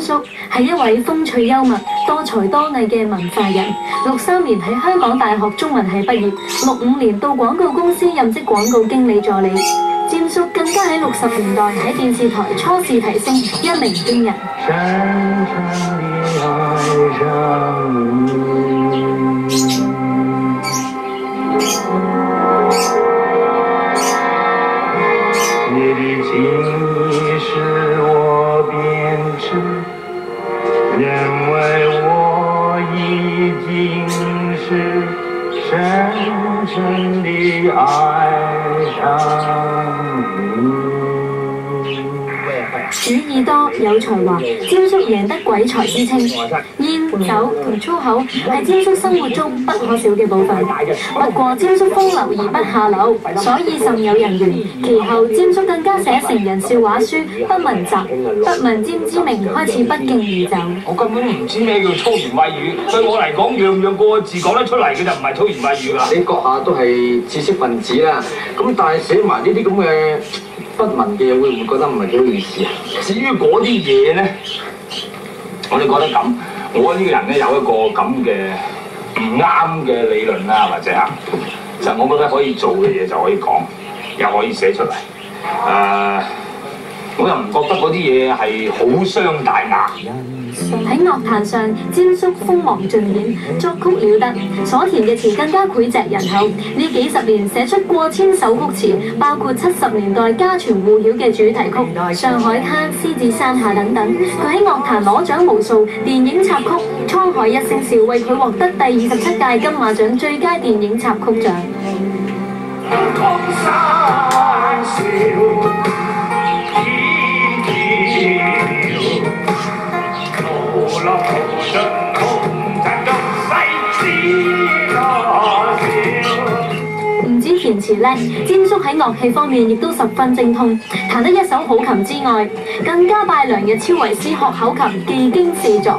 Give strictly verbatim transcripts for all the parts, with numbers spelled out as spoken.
叔係一位風趣幽默、多才多藝嘅文化人。六三年喺香港大學中文系畢業，六五年到廣告公司任職廣告經理助理。占叔更加喺六十年代喺電視台初試提升，一鳴驚人。深深地愛上你，你的情意使我變痴，因為我已經是深深地愛上你。主意多有才華，占叔贏得鬼才之稱。煙酒同粗口係占叔生活中不可少嘅部分。不過占叔風流而不下流，所以甚有人緣。其後占叔更加寫成人笑話書《不聞集》，不聞占之名開始不脛而走。 我根本唔知咩叫粗言穢語，對我嚟講，樣樣個字講得出嚟嘅就唔係粗言穢語啦。 你閣下都係知識分子啦，咁但係寫埋呢啲咁嘅不文嘅嘢，會唔會覺得唔係幾好意思啊？ 至於嗰啲嘢咧，我哋覺得咁，我呢個人咧有一個咁嘅唔啱嘅理論啦，或者嚇，就我覺得可以做嘅嘢就可以講，又可以寫出嚟。誒、呃，我又唔覺得嗰啲嘢係好傷大雅。 喺樂壇上，占叔鋒芒盡顯，作曲了得，所填嘅詞更加膾炙人口。呢幾十年寫出過千首曲詞，包括七十年代家傳戶曉嘅主題曲《上海灘》《獅子山下》等等。佢喺樂壇攞獎無數，電影插曲《滄海一聲笑》為佢獲得第二十七屆金馬獎最佳電影插曲獎。唔止填詞叻，占叔喺樂器方面亦都十分精通，彈得一手好琴之外，更加拜梁日超為師學口琴，技驚四座。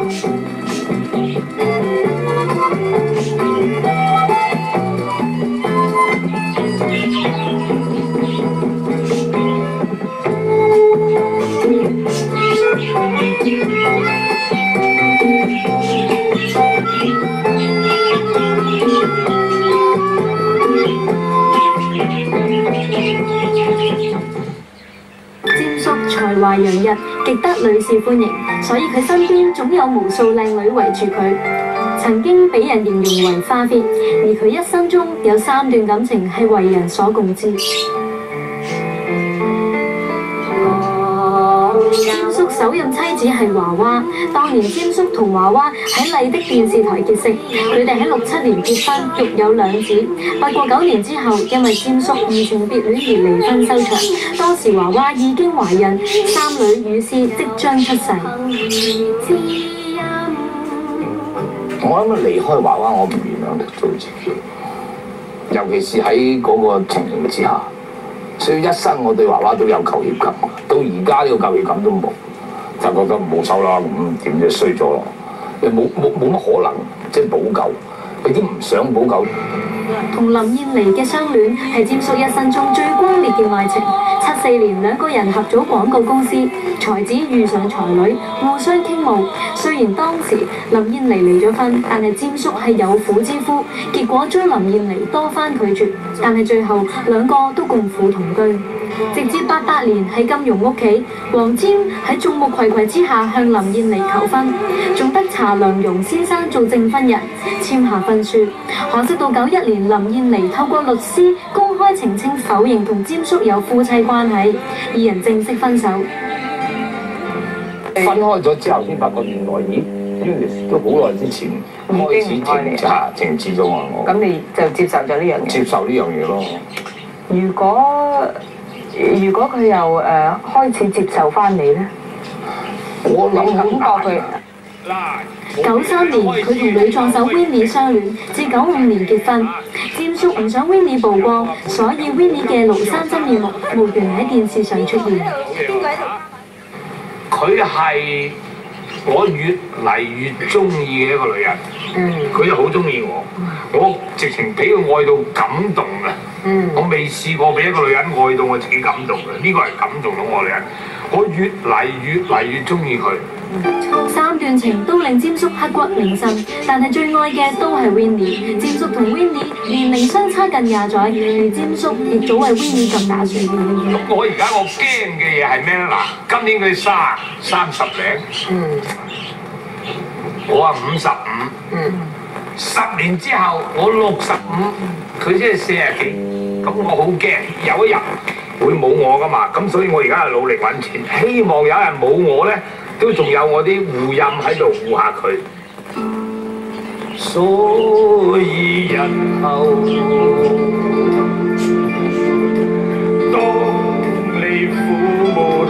占叔才華洋溢，極得女士歡迎，所以佢身邊總有無數靚女圍住佢。曾經俾人形容為花 fit， 而佢一生中有三段感情係為人所共知。占叔首任妻子係華娃，當年占叔同華娃喺麗的電視台結識，佢哋喺六七年結婚，育有兩子。不過九年之後，因為占叔移情別戀而離婚收場。當時華娃已經懷孕，三女乳師即將出世。 我諗離開華娃，我唔原諒得做自己，尤其是喺嗰個情形之下。所以一生我對華娃都有求協感，到而家呢個求協感都冇，就覺得冇收啦，咁點啫衰咗咯，又冇冇冇乜可能即係補救，佢都唔想補救。 同林燕妮嘅相戀係占叔一生中最光烈嘅愛情。七四年兩個人合組廣告公司，才子遇上才女，互相傾慕。雖然當時林燕妮離咗婚，但係占叔係有婦之夫，結果追林燕妮多番拒絕，但係最後兩個都共赴同居。直至八八年喺金庸屋企，黃霑喺眾目睽睽之下向林燕妮求婚，仲得查良鏞先生做證婚人，簽下婚書。可惜到九一年，林燕妮透過律師公開澄清否認同占叔有夫妻關係，二人正式分手。 分開咗之後先發覺原來咦，呢都好耐之前開始停查停止咗我。 咁你就接受咗呢樣嘢？ 接受呢樣嘢咯。 如果如果佢又誒、呃、開始接受翻你咧， 我諗感覺佢。 九三年佢同女撞手 Winnie 相戀，至九五年結婚。占叔唔想 Winnie 曝光，所以 Winnie 嘅廬山真面目無緣喺電視上出現。邊個喺度？ 佢係我越嚟越中意嘅一個女人，佢又好中意我，我直情俾佢愛到感動啊！ 嗯，我未試過俾一個女人愛到我自己感動嘅，呢個係感動到我女人，我越嚟越嚟越中意佢。 三段情都令詹叔刻骨銘心，但係最愛嘅都係 Winnie。詹叔同 Winnie 年齡相差近廿載，而詹叔亦早為 Winnie 咁打算。 咁我而家我驚嘅嘢係咩咧？嗱，今年佢三三十零，嗯，我啊五十五，嗯，十年之後我六十五，佢先係四十幾，咁我好驚有一日會冇我噶嘛，咁所以我而家係努力揾錢，希望有人冇我咧。都仲有我啲護蔭喺度護下佢，所以日後當你苦悶，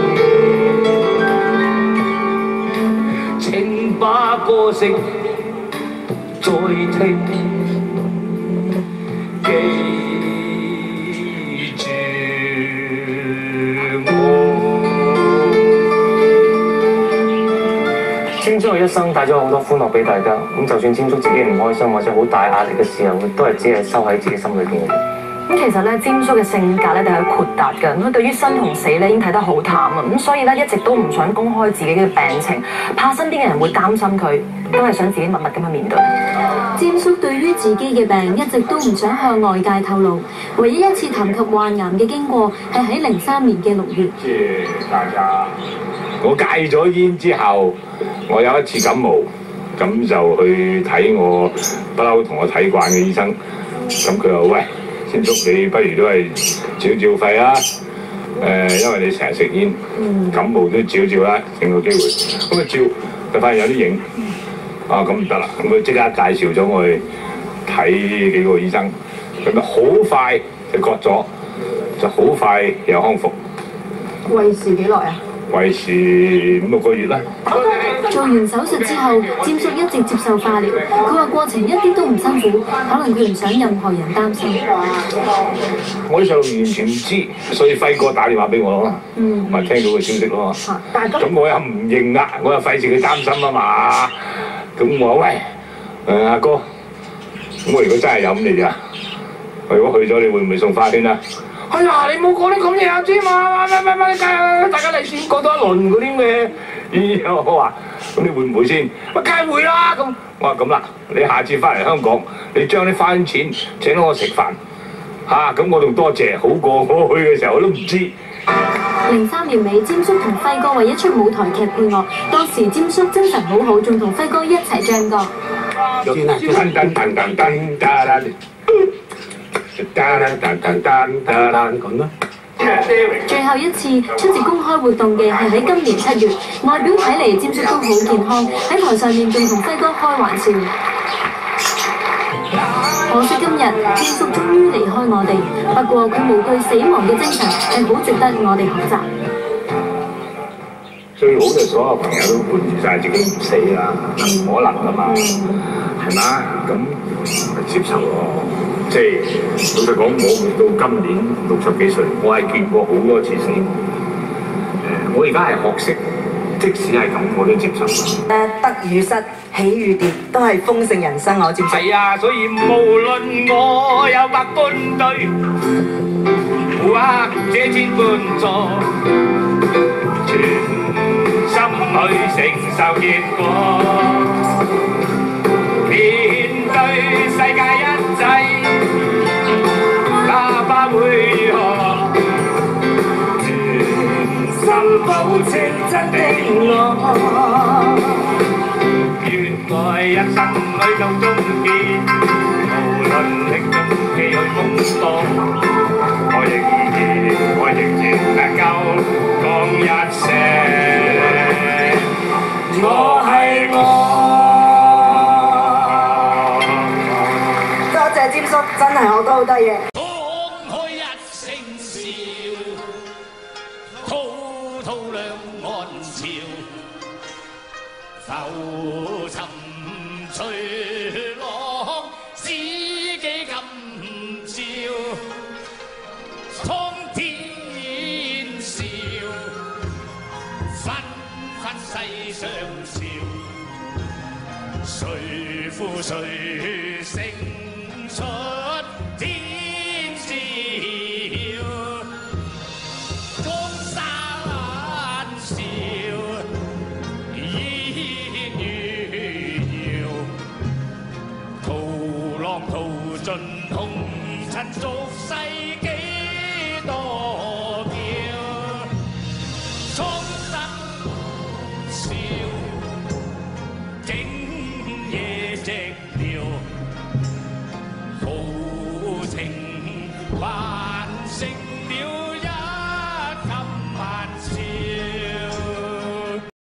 請把歌聲再聽，記住我。 詹叔嘅一生帶咗好多歡樂俾大家，咁就算詹叔自己唔開心或者好大壓力嘅時候，都係只係收喺自己心裏邊嘅。 咁其實咧，詹叔嘅性格咧，就係豁達嘅。咁對於生同死咧，已經睇得好淡啊。咁所以咧，一直都唔想公開自己嘅病情，怕身邊嘅人會擔心佢，都係想自己默默咁去面對。 詹叔對於自己嘅病一直都唔想向外界透露，唯一一次談及患癌嘅經過係喺零三年嘅六月。 謝大家。我戒咗煙之後，我有一次感冒，咁就去睇我不嬲同我睇慣嘅醫生。咁佢話：喂，詹叔，你不如都係照照肺啦。誒、呃，因為你成日食煙，感冒都照照啦，整個機會。咁啊照，就發現有啲影。啊，咁唔得啦，咁佢即刻介紹咗我去睇幾個醫生。咁啊好快就割咗，就好快又康復。 維持幾耐啊？ 維持五六個月啦。 做完手術之後，詹叔一直接受化療。佢話過程一啲都唔辛苦，可能佢唔想任何人擔心。 我啲細路完全唔知，所以輝哥打電話俾我咯，咪、嗯、聽到個消息咯。咁我又唔認啊，我又費事佢擔心啊嘛。咁我話喂，誒、呃、阿哥，咁我如果真係有咁你啊，我如果去咗，你會唔會送花圈啊？哎呀，你冇講啲咁嘢啊，知嘛？咩咩咩，大家嚟先過多一輪嗰啲咩？然後我話：咁你會唔會先？我梗係會啦。咁我話咁啦，你下次翻嚟香港，你將啲花圈錢請到我食飯嚇，咁、啊、我仲多謝，好過我去嘅時候我都唔知。 零三年尾，詹叔同輝哥為一出舞台劇配樂，當時詹叔精神好好，仲同輝哥一齊唱歌。噔噔噔噔噔噔。最後一次出席公開活動嘅係喺今年七月，外表睇嚟詹叔都好健康，喺台上面仲同輝哥開玩笑。可惜今日詹叔終於離開我哋，不過佢無懼死亡嘅精神係好值得我哋學習。 最好就所有朋友都伴住晒自己唔死啦，唔可能噶嘛，係嘛？咁接受咯。即係老實講，我到今年六十幾歲，我係見過好多次死亡。誒，我而家係學識，即使係咁，我都接受。 誒，得與失，喜與跌，都係豐盛人生，我接受。 係啊，所以無論我有百般對，或者千般錯，全心去承受結果。面對世界一切，哪怕會如何，全心保證真的我。願愛一生去到終結，無論歷盡崎嶇風浪，我仍然我仍然能夠講一聲，我係我。 詹叔真係學到好多嘢。 講開一聲笑，滔滔兩岸潮，浮沉隨浪，知己今朝，蒼天笑，紛紛世上潮，誰負誰勝？出天知。 盡紅塵俗世幾多變，蒼生笑，整夜寂寥，豪情百